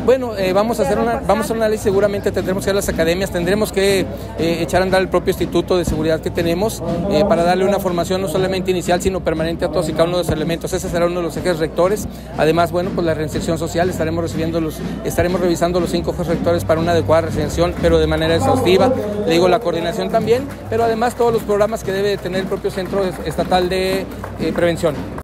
Bueno, vamos a hacer un análisis, seguramente tendremos que ir a las academias, tendremos que echar a andar el propio instituto de seguridad que tenemos para darle una formación no solamente inicial, sino permanente a todos y cada uno de los elementos. Ese será uno de los ejes rectores. Además, bueno, pues la reinserción social, estaremos revisando los 5 ejes rectores para una adecuada reinserción, pero de manera exhaustiva. Le digo, la coordinación también, pero además todos los programas que debe tener el propio Centro Estatal de Prevención.